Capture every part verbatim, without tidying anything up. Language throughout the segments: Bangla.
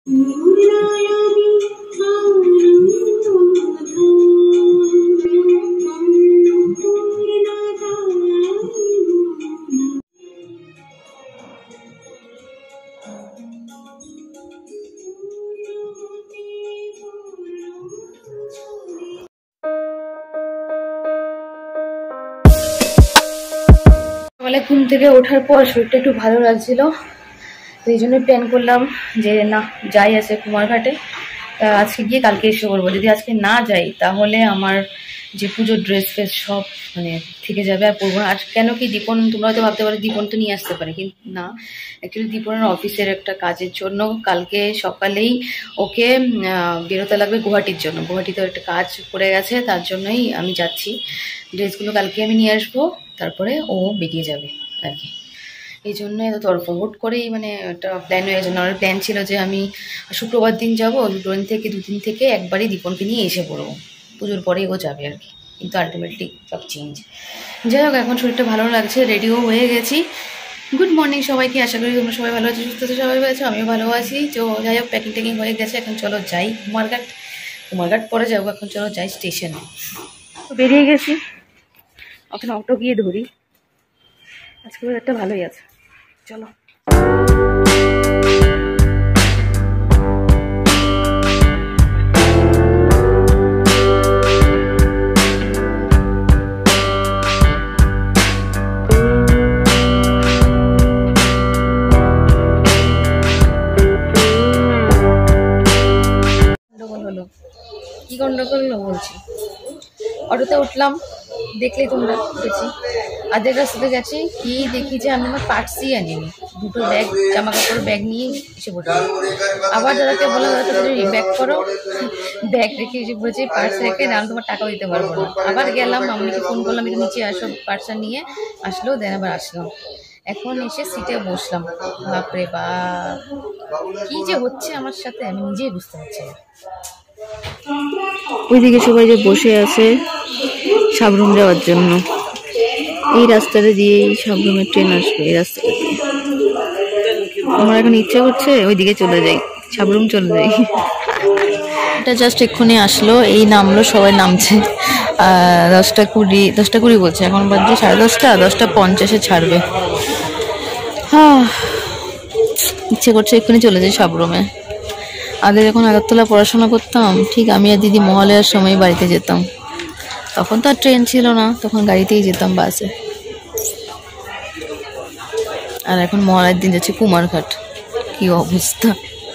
সকালে ঘুম থেকে ওঠার পর শরীরটা একটু ভালো লাগছিল, তো এই জন্য প্ল্যান করলাম যে না যাই আছে কুমারঘাটে, আজকে গিয়ে কালকে এসে করবো। যদি আজকে না যাই তাহলে আমার যে পুজোর ড্রেস ফ্রেস সব মানে থেকে যাবে, আর পরবো না। আর কেন কি দীপন, তোমরা হয়তো ভাবতে পারো দীপনটা নিয়ে আসতে পারে, কিন্তু না, অ্যাকচুয়ালি দীপনের অফিসের একটা কাজের জন্য কালকে সকালেই ওকে বেরোতে লাগবে গুয়াহাটির জন্য। গুয়াহাটিতে একটা কাজ পড়ে গেছে, তার জন্যই আমি যাচ্ছি। ড্রেসগুলো কালকে আমি নিয়ে আসবো, তারপরে ও বেরিয়ে যাবে আর কি। এই জন্য এত তরফ হুট করেই মানে একটা প্ল্যান হয়ে গেছে। আমার প্ল্যান ছিল যে আমি শুক্রবার দিন যাবো, শুক্রবার দিন থেকে দুদিন থেকে একবারই দীপনকে নিয়ে এসে পড়বো, পুজোর পরেই ও যাবে আর কি। কিন্তু আলটিমেটলি সব চেঞ্জ। যাই হোক, এখন শরীরটা ভালো লাগছে, রেডিও হয়ে গেছি। গুড মর্নিং সবাইকে, আশা করি তোমরা সবাই ভালো আছো, সুস্থ আছো, সবাই ভালো আছো, আমিও ভালো আছি। তো যাই হোক, প্যাকিং ট্যাকিং হয়ে গেছে, এখন চলো যাই কুমারঘাট। কুমারঘাট পরে যাবো, এখন চলো যাই স্টেশনে। বেরিয়ে গেছি, ওখানে অটো গিয়ে ধরি। আজকে একটা ভালোই আছে, চলো। গন্ডগোল হলো, কি গন্ডগোল হলো বলছি। অটোতে উঠলাম, দেখলেই তোমরা, উঠেছি। আধেক রাস্তাতে গেছি, কি দেখি যে আমি আমার পার্সই আনিনি, দুটো ব্যাগ, জামা কাপড় ব্যাগ নিয়ে এসে পড়লাম। আবার দাদাকে বললাম, দাদা তাদের ব্যাগ করো, ব্যাগ রেখে এসে বলছি পার্স রেখে না, তোমার টাকাও দিতে পারবো না। আবার গেলাম, মামনিকে ফোন করলাম, একটু নিচে আসো, পার্সটা নিয়ে আসলো, দেন আবার আসলাম। এখন এসে সিটে বসলাম। বাপরে বাপ, কি যে হচ্ছে আমার সাথে আমি নিজেই বুঝতে পারছি না। ওইদিকে সবাই যে বসে আছে সাবরুম যাওয়ার জন্য, এই রাস্তাটা দিয়েই সাবরুমের ট্রেন আসবে, এই রাস্তাটা দিয়ে। আমার এখন ইচ্ছা করছে ওইদিকে চলে যাই, সাবরুম চলে যাই। এটা জাস্ট এক্ষুনি আসলো, এই নামলো, সবাই নামছে। দশটা কুড়ি দশটা কুড়ি বলছে, এখন বাজছে সাড়ে দশটা, দশটা পঞ্চাশে ছাড়বে। হ্যাঁ, ইচ্ছে করছে এক্ষুনি চলে যাই সাবরুমে। আগে যখন আগরতলা পড়াশোনা করতাম, ঠিক আমি আর দিদি মহালয়ার সময় বাড়িতে যেতাম, তখন তো আর ট্রেন ছিল না, তখন গাড়িতেই যেতাম, বাসে। আর এখন মহালয়ার দিন যাচ্ছি কুমারঘাট, কি অবস্থা।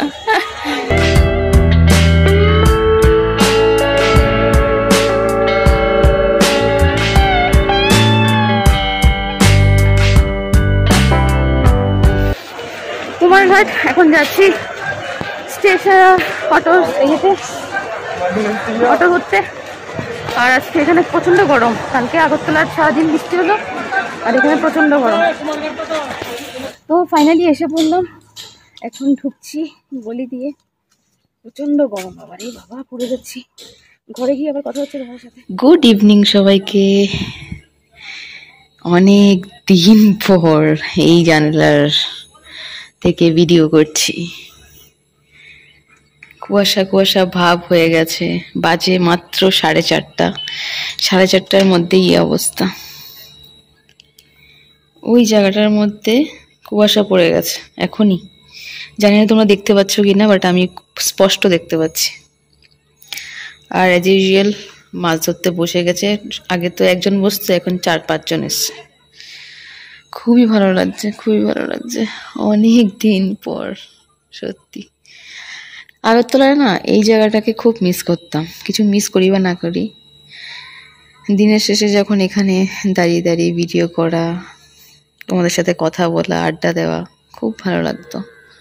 কুমারঘাট এখন যাচ্ছি স্টেশন, অটো ইয়েতে অটো ধরতে। আর আজকে এখানে প্রচন্ড গরম, কালকে আগরতলার সারাদিন বৃষ্টি হলো, আর এখানে প্রচন্ড গরম। তো ফাইনালি এসে পড়লাম, এখন ঢুকছি গলি দিয়ে, প্রচন্ড গরম। আবার এই বাবা পড়ে যাচ্ছি, ঘরে গিয়ে আবার কথা হচ্ছে তোমার সাথে। গুড ইভিনিং সবাইকে, অনেক দিন পর এই জানালার থেকে ভিডিও করছি। কুয়াশা কুয়াশা ভাব হয়ে গেছে, বাজে মাত্র সাড়ে চারটা, সাড়ে চারটার মধ্যেই এই অবস্থা। ওই জায়গাটার মধ্যে কুয়াশা পড়ে গেছে এখনই, জানি না তোমরা দেখতে পাচ্ছ কিনা, বাট আমি স্পষ্ট দেখতে পাচ্ছি। আর অ্যাজ ইউজুয়াল মাছ ধরতে বসে গেছে, আগে তো একজন বসতো, এখন চার পাঁচজন এসছে। খুবই ভালো লাগছে, খুবই ভালো লাগছে, অনেক দিন পর। সত্যি আগরতলায় না এই জায়গাটাকে খুব মিস করতাম, কিছু মিস করি বা না করি, দিনের শেষে যখন এখানে দাঁড়িয়ে দাঁড়িয়ে ভিডিও করা, তোমাদের সাথে কথা বলা, আড্ডা দেওয়া, খুব ভালো লাগতো।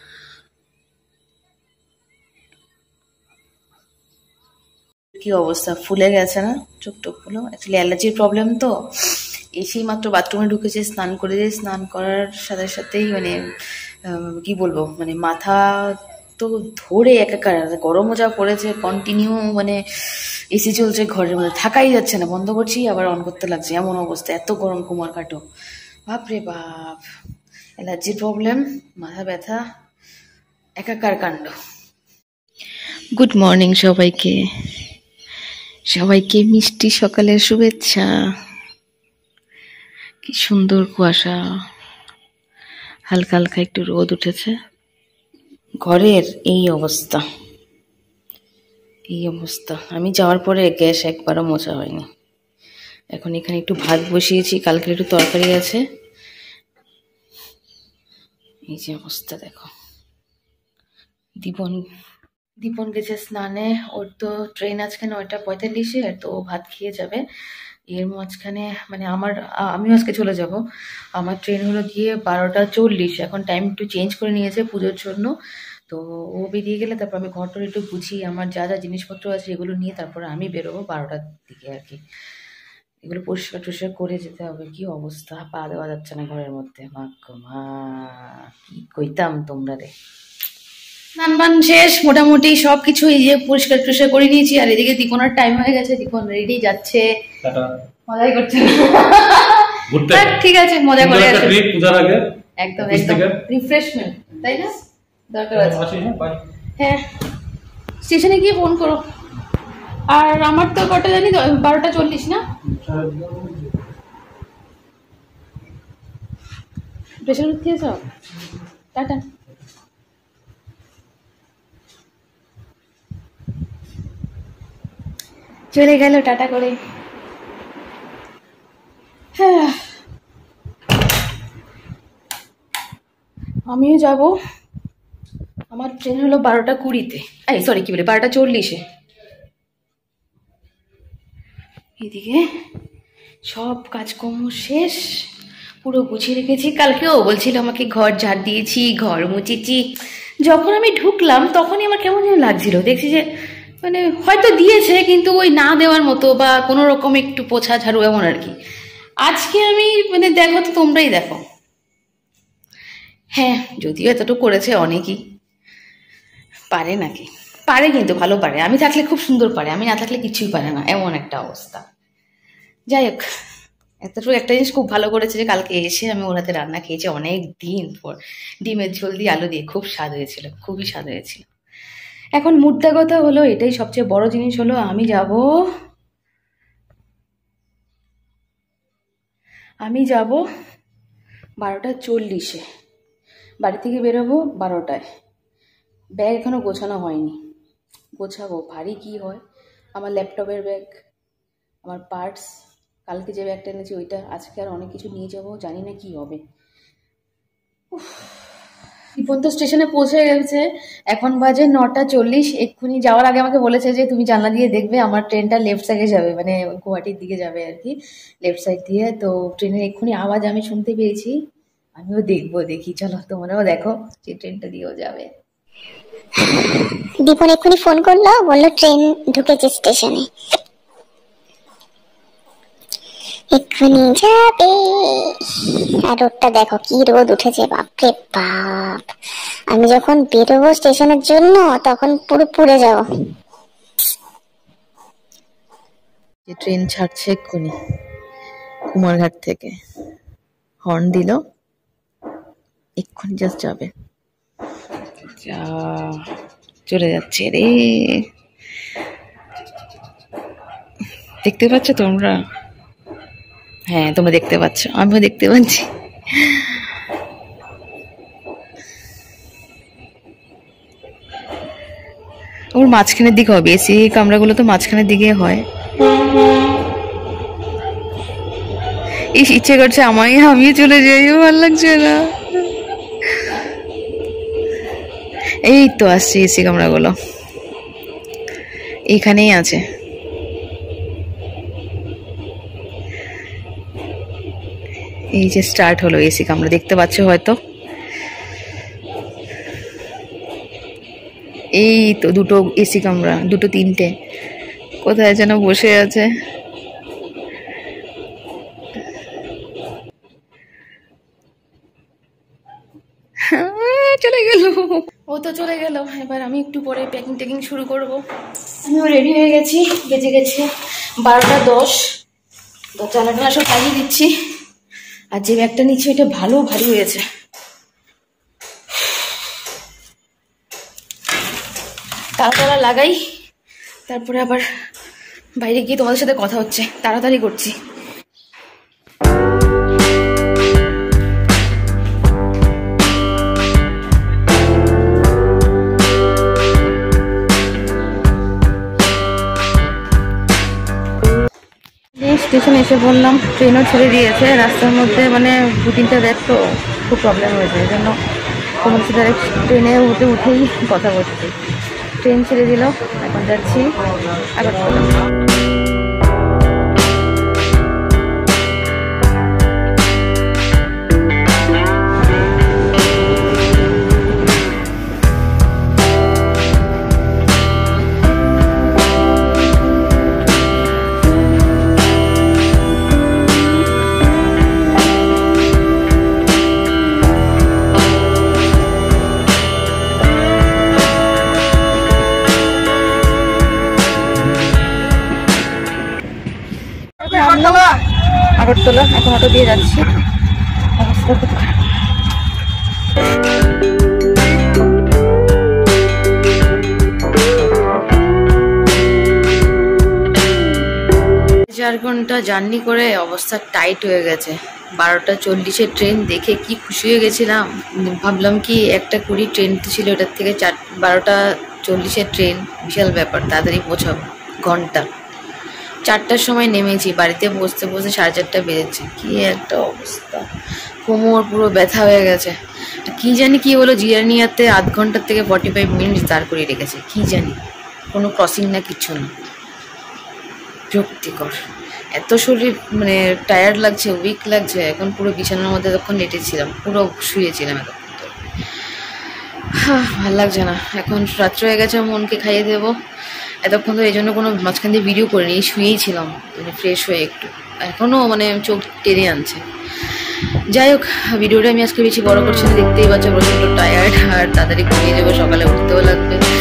কি অবস্থা, ফুলে গেছে না চোখ টোকগুলো, অ্যাকচুয়ালি অ্যালার্জির প্রবলেম তো। এসেই মাত্র বাথরুমে ঢুকেছে, স্নান করে দিয়ে, স্নান করার সাথে সাথেই মানে কি বলবো, মানে মাথা তো ধরে একাকার, গরমও যা পড়েছে, কন্টিনিউ মানে এসি চলছে ঘরের মধ্যে, থাকাই যাচ্ছে না, বন্ধ করছি আবার অন করতে লাগছে, এমন অবস্থা, এত গরম কুমারঘাটও। বাপরে বাপ, অ্যালার্জির প্রবলেম, মাথা ব্যথা, একাকার কাণ্ড। গুড মর্নিং সবাইকে, সবাইকে মিষ্টি সকালের শুভেচ্ছা। কি সুন্দর কুয়াশা, হালকা হালকা একটু রোদ উঠেছে। ঘরের এই অবস্থা, এই অবস্থা। আমি যাওয়ার পরে গ্যাস একবারও মোছা হয়নি। এখন এখানে একটু ভাত বসিয়েছি, কালকে একটু তরকারি আছে। এই যে অবস্থা দেখো। দীপন দীপন গেছে স্নানে, ওর তো ট্রেন আজকে নয়টা পঁয়তাল্লিশে, তো ও ভাত খেয়ে যাবে। এর মাঝখানে মানে আমার আমিও আজকে চলে যাব। আমার ট্রেন হলো গিয়ে বারোটা চল্লিশ, এখন টাইম একটু চেঞ্জ করে নিয়েছে পুজোর জন্য। তো ও বেরিয়ে গেলে তারপর আমি ঘরটা একটু গুছিয়ে আমার যা যা জিনিসপত্র আছে এগুলো নিয়ে তারপরে আমি বেরোবো বারোটার দিকে আর কি। এগুলো পরিষ্কার টরিষ্কার করে যেতে হবে। কি অবস্থা, পা দেওয়া যাচ্ছে না ঘরের মধ্যে। মা গো মা, কি কইতাম তোমরা রে। স্নান বান শেষ, মোটামুটি সবকিছু এই যে পরিষ্কার টরিষ্কার করে নিয়েছি। আর এদিকে দীপনের টাইম হয়ে গেছে, দীপন রেডি যাচ্ছে, মজাই করছে। ঠিক আছে, মজা করে আসো। একদম একদম রিফ্রেশমেন্ট, তাই না? দরকার আছে। হ্যাঁ, স্টেশনে গিয়ে ফোন করো। আর আমার তো কটা জানি বারোটা চল্লিশ না? প্রেশার খেয়েছ? টাটা। চলে গেল টাটা করে। হ্যাঁ, আমিও যাব। আমার ট্রেন হলো বারোটা কুড়িতে, এই সরি কি বলে বারোটা চল্লিশে। এদিকে সব কাজকর্ম শেষ, পুরো গুছিয়ে রেখেছি। কালকেও বলছিল আমাকে ঘর ঝাড় দিয়েছি, ঘর মুছেছি। যখন আমি ঢুকলাম তখনই আমার কেমন যেন লাগছিল, দেখছি যে মানে হয়তো দিয়েছে কিন্তু ওই না দেওয়ার মতো, বা কোনো রকম একটু পোছা ঝাড়ু এমন আর কি। আজকে আমি মানে দেখো তো, তোমরাই দেখো। হ্যাঁ, যদিও এতটুকু করেছে, অনেকই পারে নাকি, পারে কিন্তু ভালো পারে। আমি থাকলে খুব সুন্দর পারে, আমি না থাকলে কিছুই পারে না, এমন একটা অবস্থা। যাই হোক, এতটুকু একটা জিনিস খুব ভালো করেছে যে কালকে এসে আমি ওর হাতে রান্না খেয়েছি অনেক দিন পর। ডিমের ঝোল দিয়ে আলু দিয়ে খুব স্বাদ হয়েছিল, খুবই স্বাদ হয়েছিল। এখন মুদ্রা কথা হলো, এটাই সবচেয়ে বড় জিনিস হলো, আমি যাব আমি যাব বারোটা চল্লিশে, বাড়ি থেকে বেরোবো বারোটায়। ব্যাগ এখনো গোছানো হয়নি, গোছাবো। ভারী কি হয়, আমার ল্যাপটপের ব্যাগ, আমার পার্টস, কালকে যে ব্যাগটা এনেছি ওইটা, আজকে আর অনেক কিছু নিয়ে যাবো, জানি না কি হবে। দীপন তো স্টেশনে পৌঁছে গেছে, এখন বাজে নটা চল্লিশ। এক্ষুনি যাওয়ার আগে আমাকে বলেছে যে তুমি জানলা দিয়ে দেখবে, আমার ট্রেনটা লেফট সাইডে যাবে, মানে গুয়াহাটির দিকে যাবে আর কি, লেফট সাইড দিয়ে। তো ট্রেনের এক্ষুনি আওয়াজ আমি শুনতে পেয়েছি, আমিও দেখবো। দেখি, চলো তোমরাও দেখো যে ট্রেনটা দিয়েও যাবে। দীপন এক্ষুনি ফোন করলো, বললো ট্রেন ঢুকেছে স্টেশনে, এক্ষুনি যাবে। আর রোদটা দেখো কি রোদ উঠেছে, বাপরে বাপ। আমি যখন বেরোবো স্টেশনের জন্য তখন পুরো পুড়ে যাবো। ট্রেন ছাড়ছে এক্ষুনি কুমারঘাট থেকে, হর্ন দিল, এক্ষুনি জাস্ট যাবে। যা চলে যাচ্ছে রে, দেখতে পাচ্ছ তোমরা? হ্যাঁ, তোমরা দেখতে পাচ্ছ, আমিও দেখতে পাচ্ছি। ওর মাঝখানের দিকে হবে, এসি কামরাগুলো তো মাঝখানের দিকে হয়। ইস, ইচ্ছে করছে আমায় আমিও চলে যাই, ভালো লাগছে না। এই তো আসছে এসি কামরাগুলো, এইখানেই আছে। এই যে স্টার্ট হলো এসি কামরা, দেখতে পাচ্ছ হয়তো। এই তো দুটো এসি কামরা, দুটো তিনটে, কোথায় যেন বসে আছে। চলে গেল, ও তো চলে গেল। এবার আমি একটু পরে প্যাকিং ট্যাকিং শুরু করব। আমিও রেডি হয়ে গেছি, বেজে গেছে বারোটা দশ। দরজা জানালা সব লাগিয়ে দিচ্ছি। আর যে ব্যাগটা নিচ্ছি ওইটা ভালো ভারী হয়েছে। তালা লাগাই, তারপরে আবার বাইরে গিয়ে তোমাদের সাথে কথা হচ্ছে। তাড়াতাড়ি করছি। স্টেশনে এসে বললাম, ট্রেনও ছেড়ে দিয়েছে। রাস্তার মধ্যে মানে দু তিনটা ব্যাগ তো খুব প্রবলেম হয়েছে, এই জন্য তোমার সাথে ডাইরেক্ট ট্রেনে উঠে উঠেই কথা বলছি। ট্রেন ছেড়ে দিল, এখন যাচ্ছি আগরতলা। আগরতলা এখন অটো দিয়ে যাচ্ছি। অবস্থা খুব খারাপ। চার ঘন্টা জার্নি করে অবস্থা টাইট হয়ে গেছে। বারোটা চল্লিশের ট্রেন দেখে কি খুশি হয়ে গেছিলাম। ভাবলাম কি একটা কুড়ি ট্রেন ছিল, ওটার থেকে চার বারোটা চল্লিশের ট্রেন, বিশাল ব্যাপার, তাড়াতাড়ি পৌঁছাবো। ঘন্টা চারটার সময় নেমেছি, বাড়িতে বসতে বসতে সাড়ে চারটা বেজেছে। কি একটা অবস্থা, কোমর পুরো ব্যথা হয়ে গেছে। কি জানি কি হলো, জিরানিয়াতে আধ ঘন্টার থেকে ফর্টি ফাইভ মিনিট দাঁড় করিয়ে রেখেছে। কি জানি, কোনো ক্রসিং না, কিচ্ছু না। বিরক্তিকর। এত শরীর মানে টায়ার্ড লাগছে, উইক লাগছে। এখন পুরো বিছানার মধ্যে তখন লেটেছিলাম, পুরো শুয়েছিলাম এতক্ষণ। হ্যাঁ, ভাল লাগছে না। এখন রাত্র হয়ে গেছে, মনকে খাইয়ে দেবো। এতক্ষণ তো এই জন্য কোনো মাঝখান দিয়ে ভিডিও করিনি, শুয়েই ছিলাম মানে ফ্রেশ হয়ে একটু। এখনও মানে চোখ টেনে আনছে। যাই হোক, ভিডিওটা আমি আজকে বেশি বড় করছি না, দেখতেই পাচ্ছ প্রচণ্ড টায়ার্ড। আর তাড়াতাড়ি ঘুমিয়ে যাবো, সকালে উঠতেও লাগবে।